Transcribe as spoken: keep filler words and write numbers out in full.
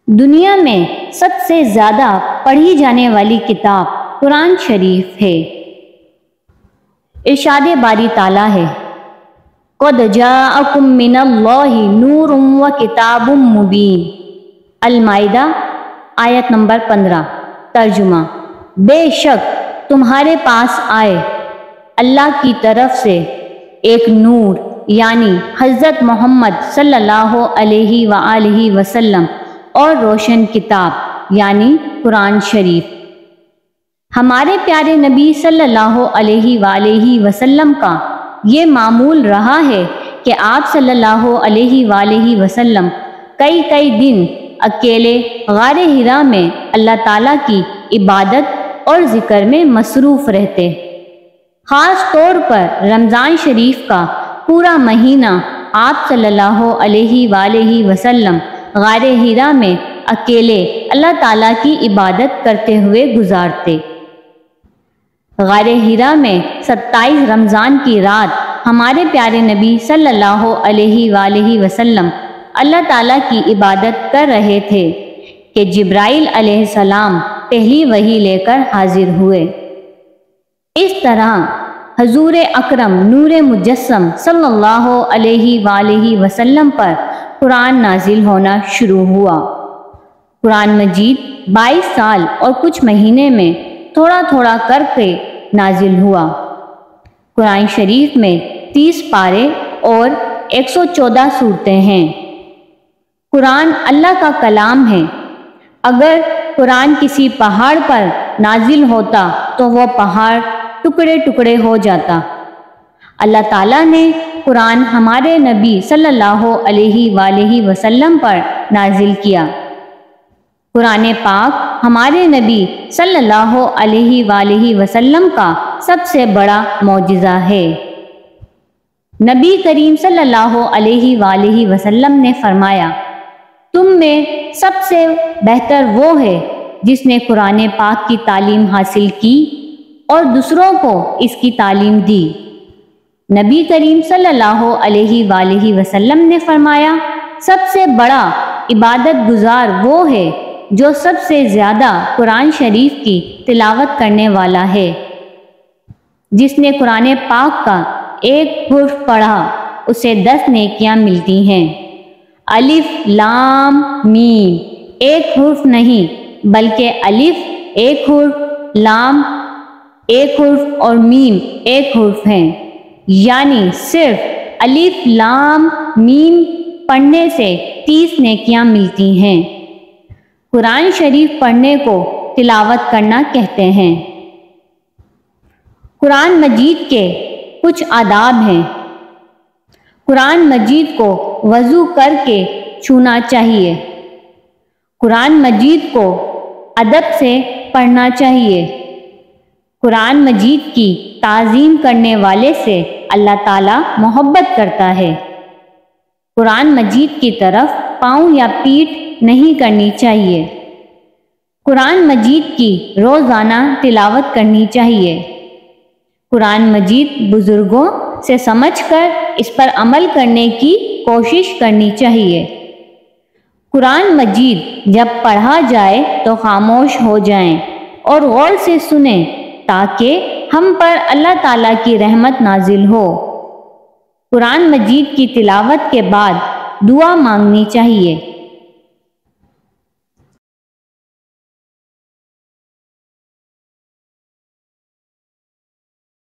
دنیا میں سب سے زیادہ پڑھی جانے والی کتاب قرآن شریف ہے۔ ارشاد باری تعالیٰ ہے، قَدْ جَاءَكُم مِّنَ اللَّهِ نُورٌ وَكِتَابٌ مُّبِينٌ۔ المائدہ آیت نمبر پندرہ۔ ترجمہ: بے شک تمہارے پاس آئے اللہ کی طرف سے ایک نور، یعنی حضرت محمد صلی اللہ علیہ وآلہ وسلم، اور روشن کتاب یعنی قرآن شریف۔ ہمارے پیارے نبی صلی اللہ علیہ وآلہ وسلم کا یہ معمول رہا ہے کہ آپ صلی اللہ علیہ وآلہ وسلم کئی کئی دن اکیلے غار حرا میں اللہ تعالیٰ کی عبادت اور ذکر میں مصروف رہتے۔ خاص طور پر رمضان شریف کا پورا مہینہ آپ صلی اللہ علیہ وآلہ وسلم غار حرا میں اکیلے اللہ تعالیٰ کی عبادت کرتے ہوئے گزارتے۔ غار حرا میں ستائیس رمضان کی رات ہمارے پیارے نبی صلی اللہ علیہ وآلہ وسلم اللہ تعالیٰ کی عبادت کر رہے تھے کہ جبرائیل علیہ السلام پہلی وحی لے کر حاضر ہوئے۔ اس طرح حضور اکرم نور مجسم صلی اللہ علیہ وآلہ وسلم پر قرآن نازل ہونا شروع ہوا۔ قرآن مجید بائیس سال اور کچھ مہینے میں تھوڑا تھوڑا کر کے نازل ہوا۔ قرآن شریف میں تیس پارے اور ایک سو چودہ صورتیں ہیں۔ قرآن اللہ کا کلام ہے۔ اگر قرآن کسی پہاڑ پر نازل ہوتا تو وہ پہاڑ ٹکڑے ٹکڑے ہو جاتا۔ اللہ تعالیٰ نے قرآن ہمارے نبی صلی اللہ علیہ وآلہ وسلم پر نازل کیا۔ قرآن پاک ہمارے نبی صلی اللہ علیہ وآلہ وسلم کا سب سے بڑا معجزہ ہے۔ نبی کریم صلی اللہ علیہ وآلہ وسلم نے فرمایا، تم میں سب سے بہتر وہ ہے جس نے قرآن پاک کی تعلیم حاصل کی اور دوسروں کو اس کی تعلیم دی۔ نبی کریم صلی اللہ علیہ وآلہ وسلم نے فرمایا، سب سے بڑا عبادت گزار وہ ہے جو سب سے زیادہ قرآن شریف کی تلاوت کرنے والا ہے۔ جس نے قرآن پاک کا ایک حرف پڑھا اسے دس نیکیاں ملتی ہیں۔ الف لام میم ایک حرف نہیں بلکہ الف ایک حرف، لام ایک حرف اور میم ایک حرف ہیں، یعنی صرف الف لام میم پڑھنے سے تیس نیکیاں ملتی ہیں۔ قرآن شریف پڑھنے کو تلاوت کرنا کہتے ہیں۔ قرآن مجید کے کچھ آداب ہیں۔ قرآن مجید کو وضو کر کے چھونا چاہیے۔ قرآن مجید کو ادب سے پڑھنا چاہیے۔ قرآن مجید کی تعظیم کرنے والے سے اللہ تعالیٰ محبت کرتا ہے۔ قرآن مجید کی طرف پاؤں یا پیٹھ نہیں کرنی چاہیے۔ قرآن مجید کی روزانہ تلاوت کرنی چاہیے۔ قرآن مجید بزرگوں سے سمجھ کر اس پر عمل کرنے کی کوشش کرنی چاہیے۔ قرآن مجید جب پڑھا جائے تو خاموش ہو جائیں اور غور سے سنیں تاکہ ہم پر اللہ تعالیٰ کی رحمت نازل ہو۔ قرآن مجید کی تلاوت کے بعد دعا مانگنی چاہیے۔